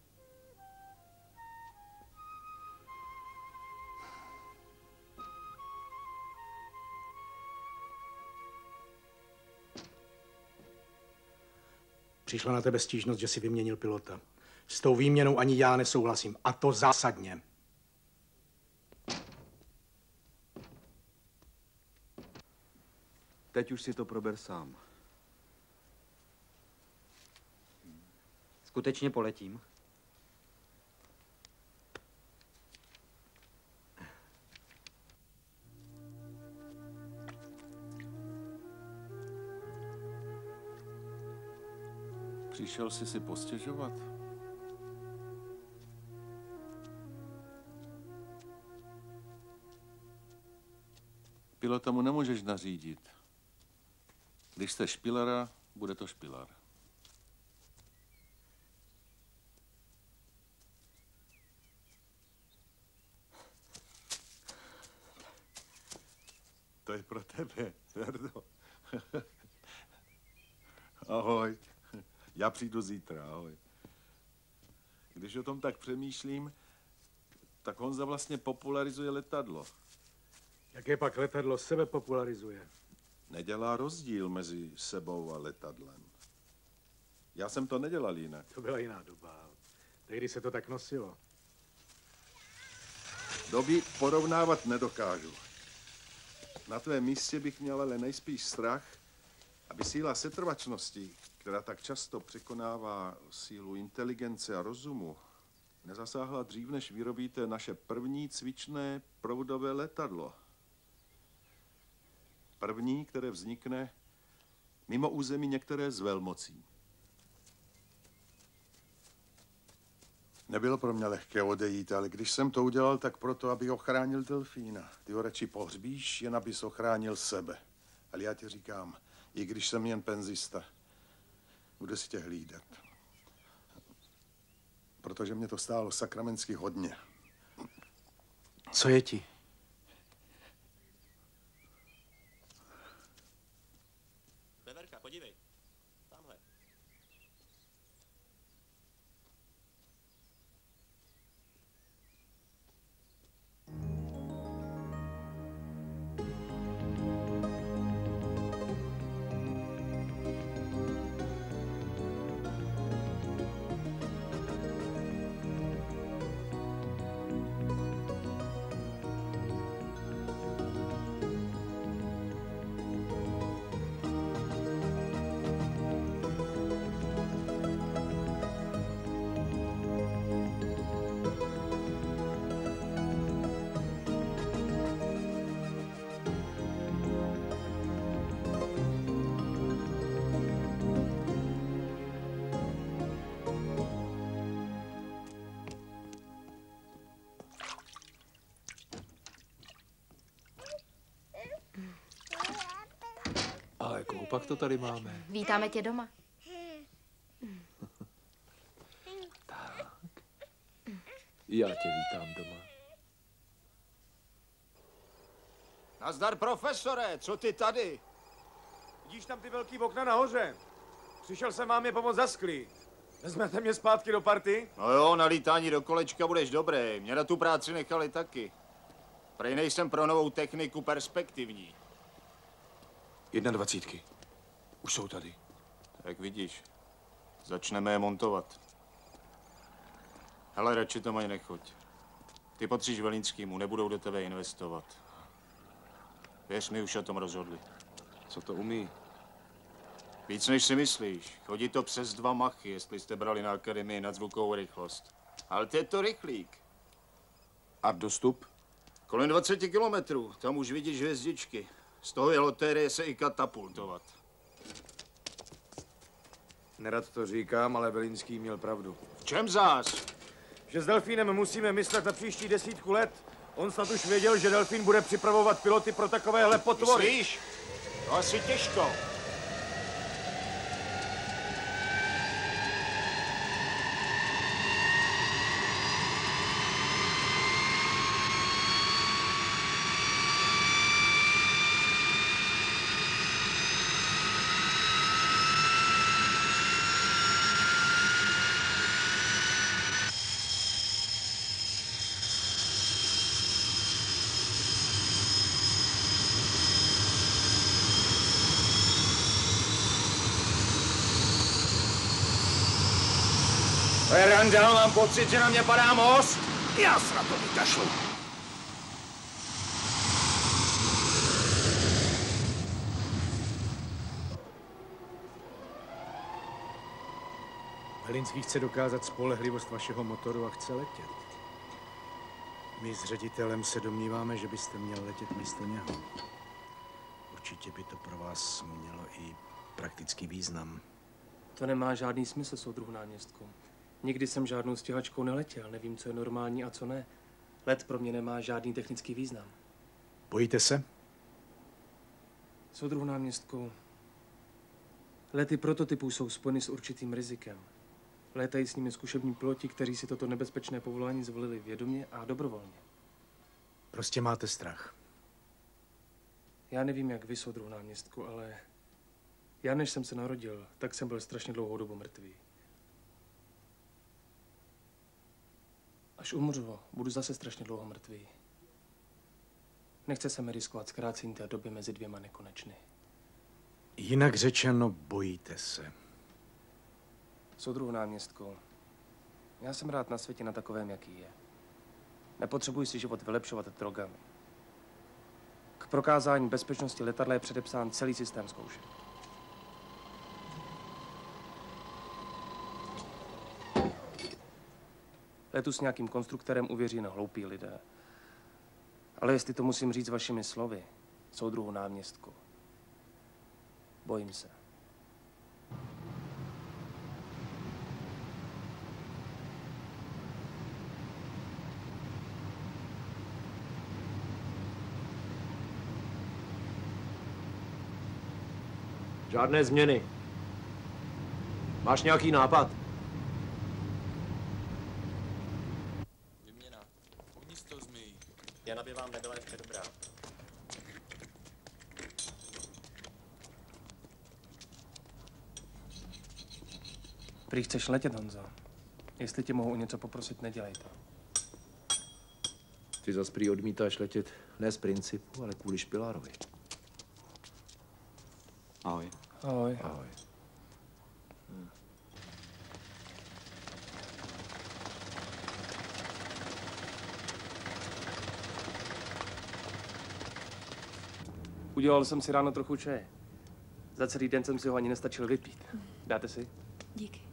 Přišla na tebe stížnost, že jsi vyměnil pilota. S tou výměnou ani já nesouhlasím. A to zásadně. Teď už si to prober sám. Skutečně poletím? Přišel jsi si postěžovat? Pilota mu nemůžeš nařídit. Když jste špilara, bude to špilar. To je pro tebe, Verdo. Ahoj. Já přijdu zítra, ahoj. Když o tom tak přemýšlím, tak Honza vlastně popularizuje letadlo. Jaké pak letadlo sebe popularizuje? Nedělá rozdíl mezi sebou a letadlem. Já jsem to nedělal jinak. To byla jiná doba. Tehdy se to tak nosilo. Doby porovnávat nedokážu. Na tvém místě bych měl ale nejspíš strach, aby síla setrvačnosti, která tak často překonává sílu inteligence a rozumu, nezasáhla dřív, než vyrobíte naše první cvičné proudové letadlo. První, které vznikne mimo území některé z velmocí. Nebylo pro mě lehké odejít, ale když jsem to udělal, tak proto, abych ochránil delfína. Ty ho radši pohřbíš, jen abys ochránil sebe. Ale já ti říkám, i když jsem jen penzista, bude si tě hlídat. Protože mě to stálo sakramensky hodně. Co je ti? Veverka, podívej. Tamhle. Ale koho pak to tady máme? Vítáme tě doma. Já tě vítám doma. Nazdar, profesore, co ty tady? Vidíš tam ty velký okna nahoře? Přišel jsem vám je pomoct zasklít. Vezmete mě zpátky do party? No jo, na lítání do kolečka budeš dobrý. Mě na tu práci nechali taky. Prej nejsem pro novou techniku perspektivní. 21. Už jsou tady. Tak vidíš, začneme je montovat. Hele, radši tam ani nechoď. Ty patříš Velinskýmu, nebudou do tebe investovat. Věř mi, už o tom rozhodli. Co to umí? Víc než si myslíš. Chodí to přes 2 machy, jestli jste brali na akademii nadzvukovou rychlost. Ale to je to rychlík. A dostup? Kolem 20 kilometrů, tam už vidíš hvězdičky. Z toho je lotérie se i katapultovat. Nerad to říkám, ale Velinský měl pravdu. V čem zás? Že s delfínem musíme myslet na příští 10 let. On snad už věděl, že delfín bude připravovat piloty pro takovéhle potvory. Myslíš? To asi těžko. To je randál, mám pocit, že na mě padá most. Já se na to vykašlu. Velinský chce dokázat spolehlivost vašeho motoru a chce letět. My s ředitelem se domníváme, že byste měl letět místo něho. Určitě by to pro vás mělo i praktický význam. To nemá žádný smysl, soudruhu náměstku. Nikdy jsem žádnou stěhačkou neletěl, nevím, co je normální a co ne. Let pro mě nemá žádný technický význam. Bojíte se? Soudruhu náměstku, lety prototypů jsou spojeny s určitým rizikem. Létají s nimi zkušební piloti, kteří si toto nebezpečné povolání zvolili vědomě a dobrovolně. Prostě máte strach. Já nevím, jak vy, soudruhu náměstku, ale já, než jsem se narodil, tak jsem byl strašně dlouhou dobu mrtvý. Až umřu, budu zase strašně dlouho mrtvý. Nechce se mi riskovat zkrácení té doby mezi 2 nekonečny. Jinak řečeno, bojíte se. Soudruhu náměstku, já jsem rád na světě na takovém, jaký je. Nepotřebuji si život vylepšovat drogami. K prokázání bezpečnosti letadla je předepsán celý systém zkoušek. Letu s nějakým konstruktorem uvěří jen hloupí lidé. Ale jestli to musím říct vašimi slovy, soudruhu náměstku, bojím se. Žádné změny. Máš nějaký nápad? Vyměna. Uvnitř to zmyjí. Jana by vám nebyla ještě dobrá. Prý chceš letět, Honzo. Jestli tě mohu o něco poprosit, nedělej to. Ty zas prý odmítáš letět ne z principu, ale kvůli Špilárovi. Ahoj. Ahoj. Ahoj. Udělal jsem si ráno trochu čaje. Za celý den jsem si ho ani nestačil vypít. Dáte si? Díky.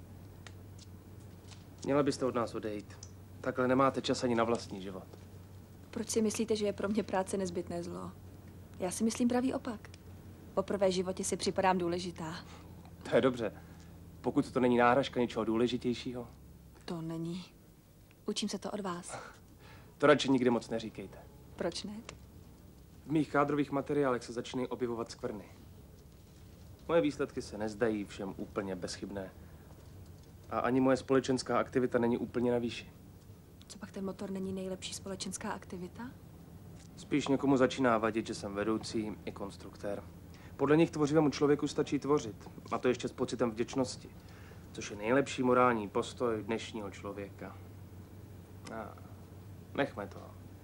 Měla byste od nás odejít. Takhle nemáte čas ani na vlastní život. Proč si myslíte, že je pro mě práce nezbytné zlo? Já si myslím pravý opak. Poprvé v životě si připadám důležitá. To je dobře. Pokud to není náhražka něčeho důležitějšího. To není. Učím se to od vás. To radši nikdy moc neříkejte. Proč ne? V mých kádrových materiálech se začínají objevovat skvrny. Moje výsledky se nezdají všem úplně bezchybné. A ani moje společenská aktivita není úplně na výši. Co pak ten motor není nejlepší společenská aktivita? Spíš někomu začíná vadit, že jsem vedoucí i konstruktér. Podle nich tvořivému člověku stačí tvořit. A to ještě s pocitem vděčnosti. Což je nejlepší morální postoj dnešního člověka. A nechme to.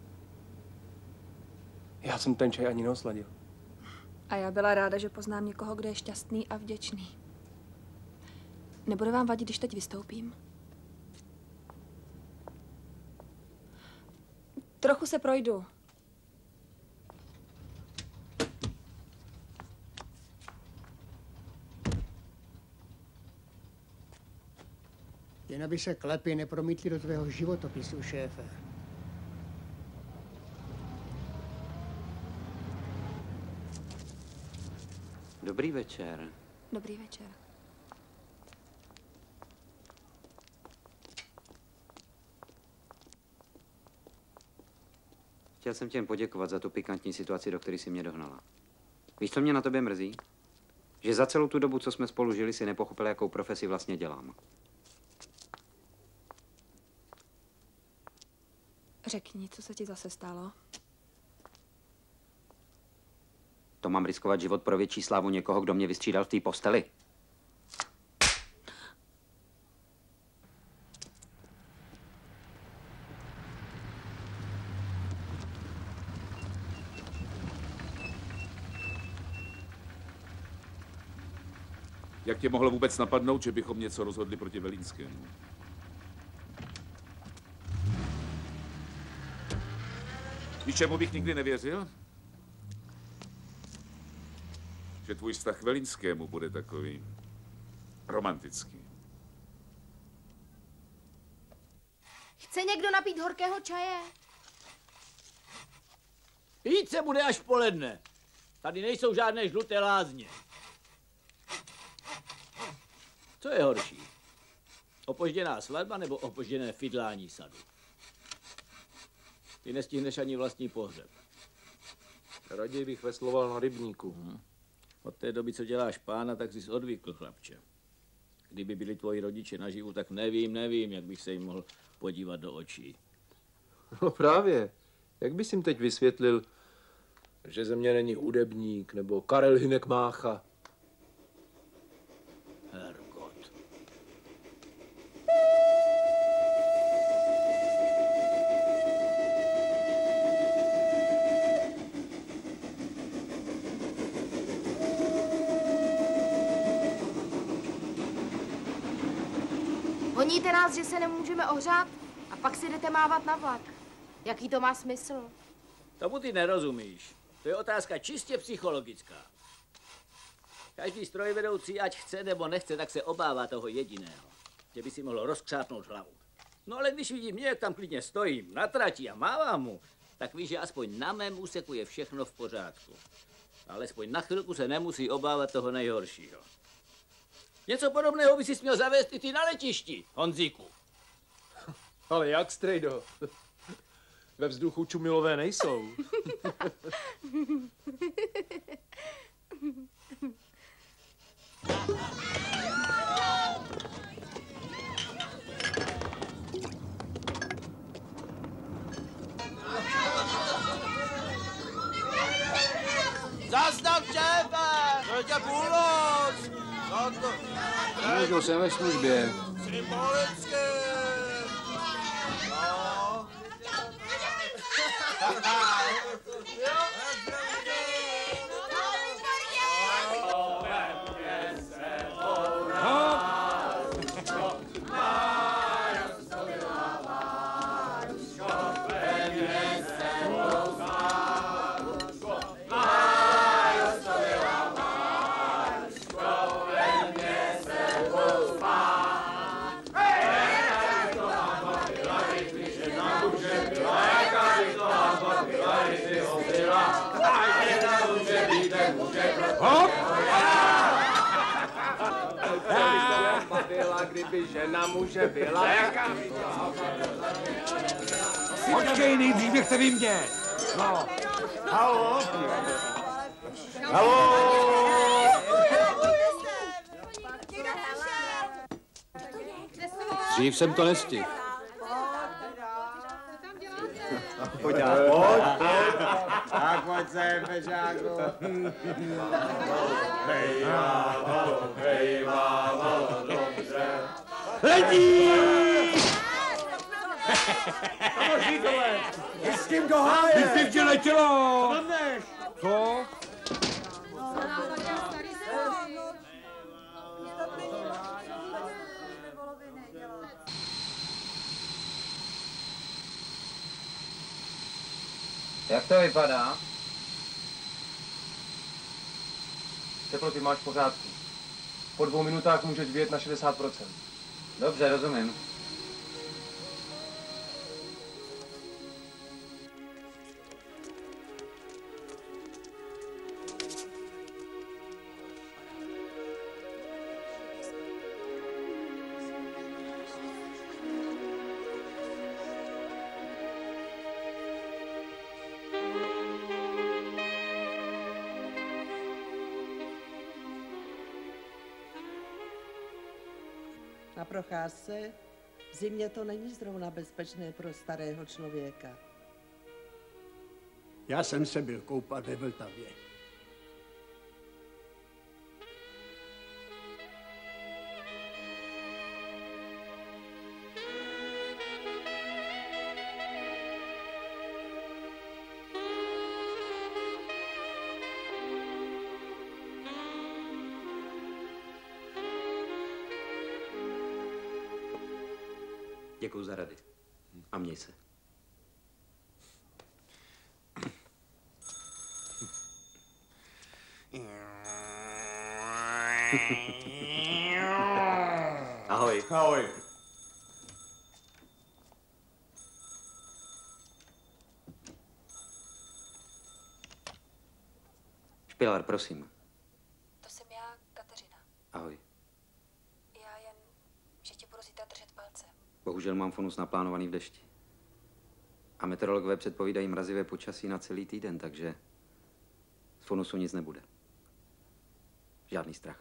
Já jsem ten čaj ani neosladil. A já byla ráda, že poznám někoho, kdo je šťastný a vděčný. Nebude vám vadit, když teď vystoupím? Trochu se projdu. Jen aby se klepy nepromítly do tvého životopisu, šéfe. Dobrý večer. Dobrý večer. Chtěl jsem ti jen poděkovat za tu pikantní situaci, do které jsi mě dohnala. Víš, co mě na tobě mrzí? Že za celou tu dobu, co jsme spolu žili, si nepochopil, jakou profesi vlastně dělám. Řekni, co se ti zase stalo? To mám riskovat život pro větší slávu někoho, kdo mě vystřídal v té posteli? Jak tě mohlo vůbec napadnout, že bychom něco rozhodli proti Velinskému? Víš, čemu bych nikdy nevěřil? Že tvůj vztah k Velinskému bude takový romantický. Chce někdo napít horkého čaje? Pít se bude až poledne. Tady nejsou žádné žluté lázně. Co je horší? Opožděná svatba nebo opožděné fidlání sadu? Ty nestihneš ani vlastní pohřeb. Raději bych vesloval na rybníku. Od té doby, co děláš pána, tak jsi odvykl, chlapče. Kdyby byli tvoji rodiče naživu, tak nevím, jak bych se jim mohl podívat do očí. No právě. Jak bys jim teď vysvětlil, že ze mě není hudebník nebo Karel Hynek Mácha? Hergot. Honíte nás, že se nemůžeme ohřát a pak si jdete mávat na vlak. Jaký to má smysl? Tomu ty nerozumíš. To je otázka čistě psychologická. Každý strojvedoucí, ať chce nebo nechce, tak se obává toho jediného. Že by si mohl rozkřápnout hlavu. No ale když vidí mě, jak tam klidně stojím na trati a mávám mu, tak víš, že aspoň na mém úseku je všechno v pořádku. Alespoň na chvilku se nemusí obávat toho nejhoršího. Něco podobného by si měl zavést i ty na letišti, Honzíku. Ale jak, strejdo? Ve vzduchu čumilové nejsou. Zastav, šéfe! To je půlnoc! Co to? Můžu, jsem ve službě. Symbolicky! No. Kdyby žena muže byla. Počkej, nejdřív nechte vy mě. No. Halo? Halo? Dřív jsem to nestihl. Pojď, tak pojď sem, Pežáku. Hejvávalo, dobře. Letí! S tím do háje! Myslíš, že letělo? Co tam jdeš? Co? Jak to vypadá? Teploty máš v pořádku. Po 2 minutách můžeš vyjet na 60%. Dobře, rozumím. Na procházce v zimě to není zrovna bezpečné pro starého člověka. Já jsem se byl koupat ve Vltavě. Děkuju za rady. A měj se. Ahoj. Ahoj. Špilar, prosím. To jsem já, Kateřina. Ahoj. Já jen, že ti budu zítra držet palce. Bohužel mám funus naplánovaný v dešti. A meteorologové předpovídají mrazivé počasí na celý týden, takže z funusu nic nebude. Žádný strach.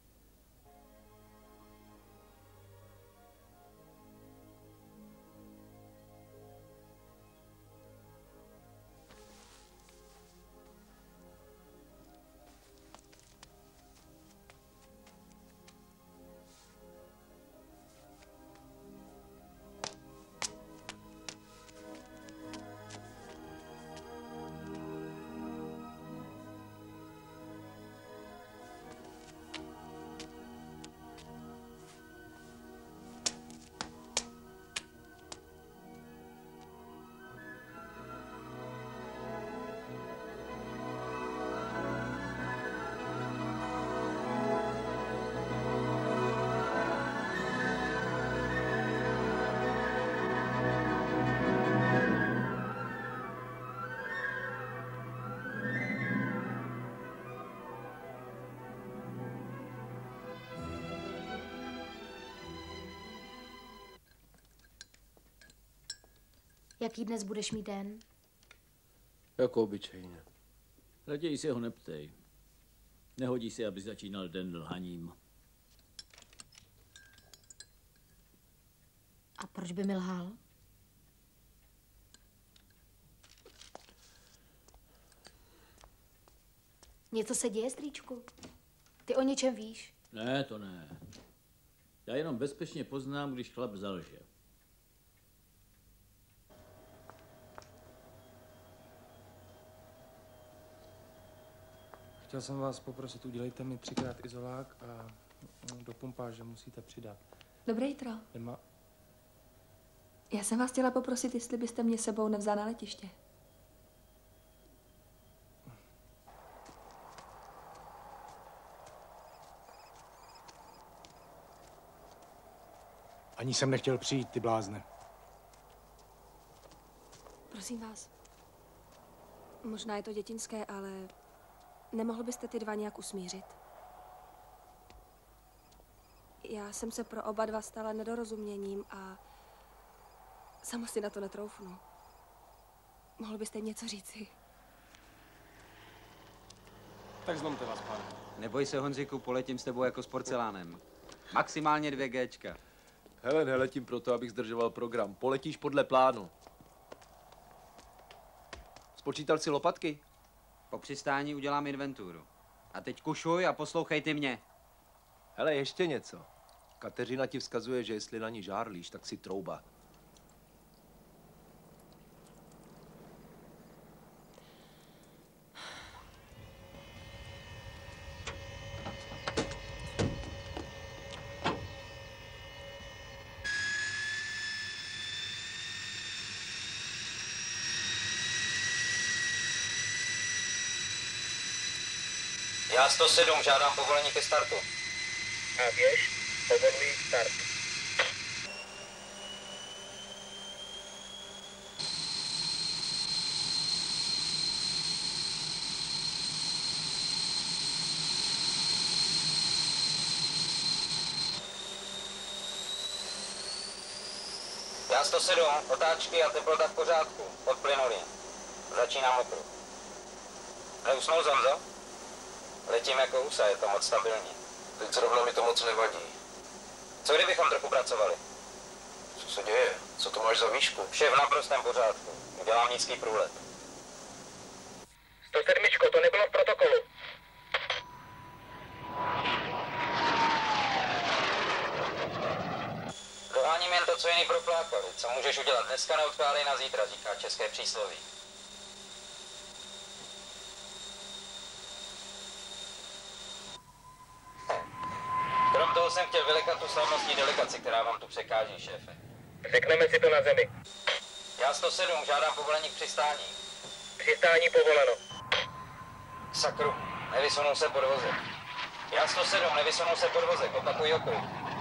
Jaký dnes budeš mít den? Jako obyčejně. Raději se ho neptej. Nehodí se, aby začínal den lhaním. A proč by mi lhal? Něco se děje, strýčku? Ty o něčem víš? Ne, to ne. Já jenom bezpečně poznám, když chlap zalže. Chtěl jsem vás poprosit, udělejte mi 3krát izolák a do pumpáže musíte přidat. Dobré jitro. Nemá... Já jsem vás chtěla poprosit, jestli byste mě sebou nevzal na letiště. Ani jsem nechtěl přijít, ty blázne. Prosím vás. Možná je to dětinské, ale nemohl byste ty dva nějak usmířit? Já jsem se pro oba dva stala nedorozuměním a sama si na to netroufnu. Mohl byste jim něco říci? Tak zlomte vás, pane. Neboj se, Honziku, poletím s tebou jako s porcelánem. Maximálně 2 Gčka. Hele, neletím proto, abych zdržoval program. Poletíš podle plánu. Spočítal si lopatky? Po přistání udělám inventuru. A teď kušuj a poslouchej ty mě. Hele, ještě něco. Kateřina ti vzkazuje, že jestli na ní žárlíš, tak si trouba. Já 107, žádám povolení ke startu. A běž, povoluji start. Já 107, otáčky a teplota v pořádku. Odplynuli. Začínám okruh. Neusnul Zonzo? Letím jako husa, je to moc stabilní. Teď zrovna mi to moc nevadí. Co kdybychom trochu pracovali? Co se děje? Co to máš za výšku? Vše v naprostém pořádku. Udělám nízký průlet. 107, to nebylo v protokolu. Doháním jen to, co jiný proplákali. Co můžeš udělat dneska, neodkládej na zítra, říká české přísloví. Krom toho jsem chtěl vylekat tu slavnostní delegaci, která vám tu překáží, šéfe. Řekneme si to na zemi. Já 107, žádám povolení k přistání. Přistání povoleno. Sakru, nevysunul se podvozek. Já 107, nevysunul se podvozek, opakuj okruh.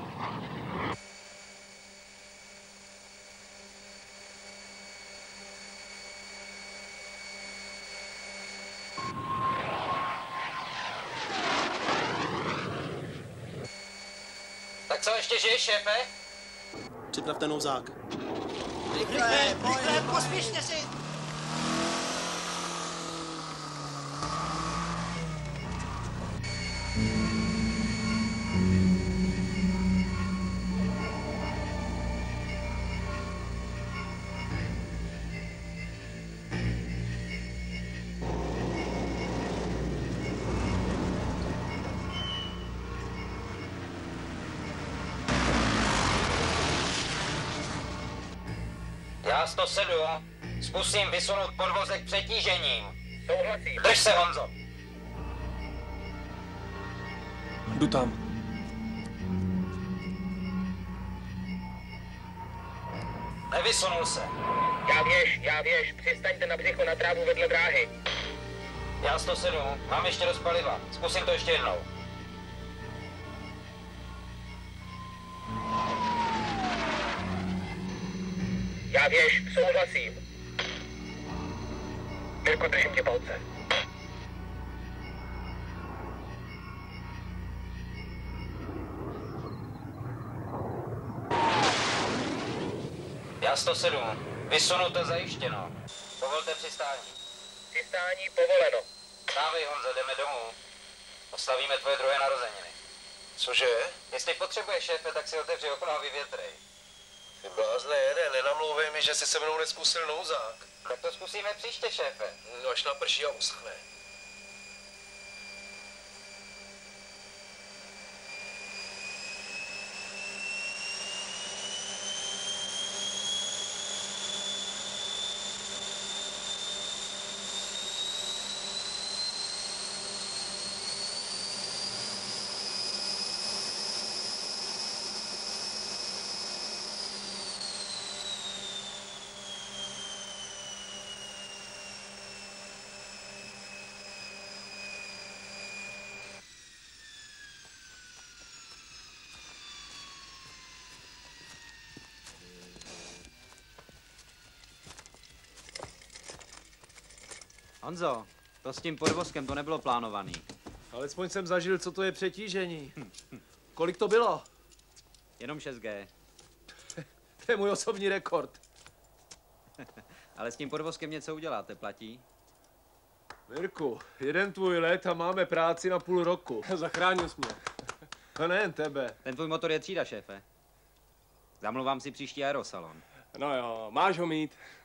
Tak co, ještě žiješ, šéfe? Připravte nouzák. Rychle, pospěšně si! Já 107, zkusím vysunout podvozek přetížením. Souhlasím. Drž se, Honzo. Jdu tam. Nevysunul se. Já věž, přistaňte na břicho na trávu vedle dráhy. Já 107, mám ještě dost paliva. Zkusím to ještě jednou. Já věž, souhlasím. Mirko, držím tě palce. Já 107, vysunuto zajištěno. Povolte přistání. Přistání povoleno. Stávej, Honzo, jdeme domů. Oslavíme tvoje druhé narozeniny. Cože? Jestli potřebuješ, šéfe, tak si otevři okno a vyvětrej. Ty blázne jede, nenamlouvej mi, že si se mnou nezkusil nouzák. Tak to zkusíme příště, šéfe. No, až naprší a uschne. Honzo, to s tím podvozkem to nebylo plánovaný. Alespoň jsem zažil, co to je přetížení. Kolik to bylo? Jenom 6G. To je můj osobní rekord. Ale s tím podvozkem něco uděláte, platí? Mirku, jeden tvůj let a máme práci na půl roku. Zachránil jsi mě. A nejen tebe. Ten tvůj motor je třída, šéfe. Zamluvám si příští aerosalon. No jo, máš ho mít.